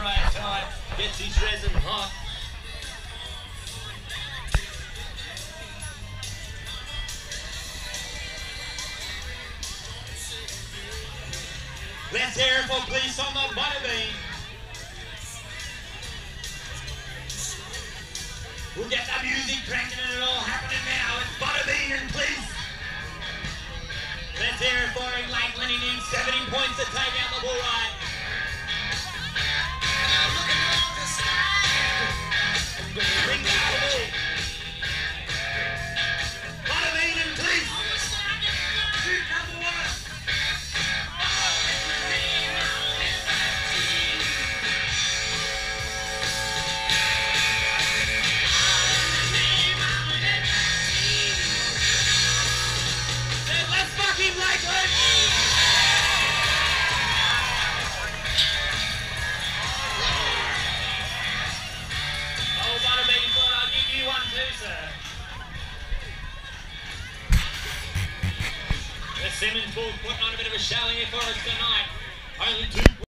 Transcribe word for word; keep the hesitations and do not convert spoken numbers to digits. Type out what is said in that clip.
right time, gets his resin hot. Let's hear it for Gleeson on Butterbean. We'll get the music cranking and it all happening now. It's Butterbean and Gleeson. Let's hear it for him. Lakeland. He needs seventeen points to take out the bull ride. Bring down the bull. Butterbean and Gleeson. Shoot number one. Lakeland! Oh, Butterbean thought I'll give you one too, sir. The Simmons Bulls putting on a bit of a showing here for us tonight. Only two